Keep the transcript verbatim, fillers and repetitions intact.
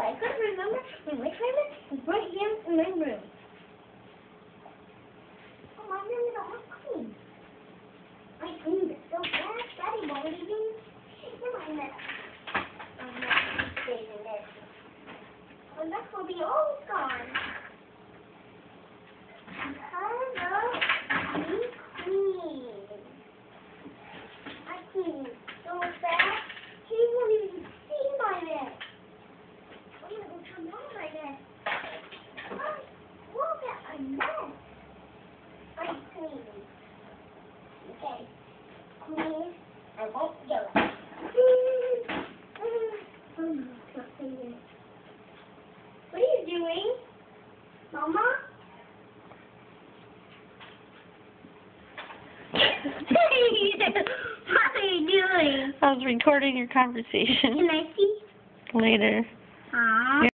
I couldn't remember my toilet was right here in my room. Oh, my room is all clean. I cleaned it so fast, Daddy won't even. Never mind that. I'm not saving it. Well, that will be all gone. Because of me clean. I cleaned so fast, he won't even see my mess. I'm going to go turn on my mess. Look at my mess. I'm clean. Okay. Clean. I won't do it. What are you doing? Mama? What are you doing? I was recording your conversation. Can I see? Later. Aww.